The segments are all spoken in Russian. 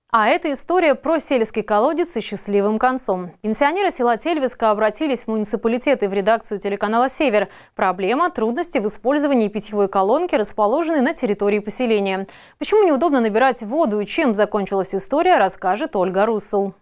А это история про сельский колодец со счастливым концом. Пенсионеры села Тельвиска обратились в муниципалитет и в редакцию телеканала «Север». Проблема – трудности в использовании питьевой колонки, расположенной на территории поселения. Почему неудобно набирать воду и чем закончилась история, расскажет Ольга Русул.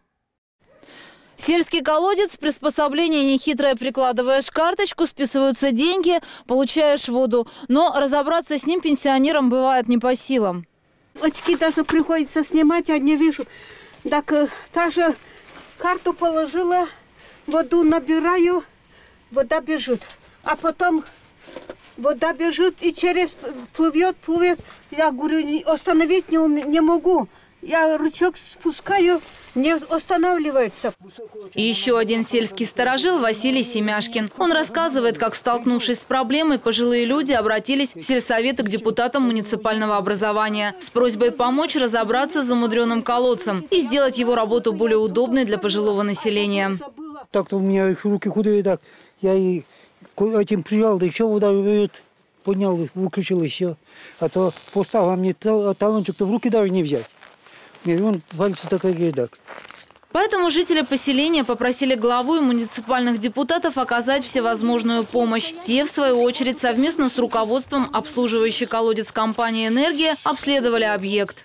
Сельский колодец – приспособление нехитрое. Прикладываешь карточку, списываются деньги, получаешь воду. Но разобраться с ним пенсионерам бывает не по силам. Очки даже приходится снимать, я не вижу. Так даже карту положила, воду набираю, вода бежит. А потом вода бежит и через плывет. Я говорю, остановить не могу. Я рычаг спускаю, не останавливается. И еще один сельский старожил Василий Семяшкин. Он рассказывает, как, столкнувшись с проблемой, пожилые люди обратились в сельсоветы к депутатам муниципального образования с просьбой помочь разобраться с замудренным колодцем и сделать его работу более удобной для пожилого населения. Так-то у меня руки худые, так я и этим прижал, да еще вода поднял, выключил и все. А то поставил мне талончик-то в руки даже не взять. И он пальцы такие так. Поэтому жители поселения попросили главу и муниципальных депутатов оказать всевозможную помощь. Те, в свою очередь, совместно с руководством обслуживающей колодец компании «Энергия» обследовали объект.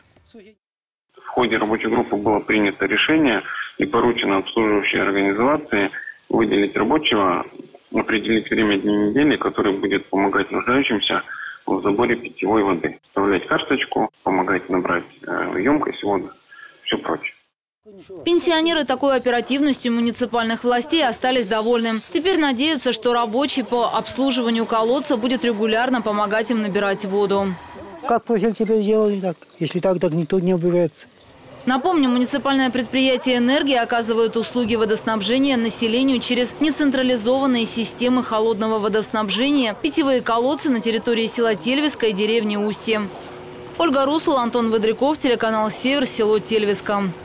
В ходе рабочей группы было принято решение и поручено обслуживающей организации выделить рабочего, определить время дня недели, который будет помогать нуждающимся в заборе питьевой воды. Вставлять карточку, помогать набрать емкость воды, все прочее. Пенсионеры такой оперативностью муниципальных властей остались довольны. Теперь надеются, что рабочий по обслуживанию колодца будет регулярно помогать им набирать воду. Как просили теперь делать так? Если так никто не убирается. Напомню, муниципальное предприятие «Энергия» оказывает услуги водоснабжения населению через нецентрализованные системы холодного водоснабжения, питьевые колодцы на территории села Тельвиска и деревни Устье. Ольга Русул, Антон Водряков, телеканал «Север», село Тельвиска.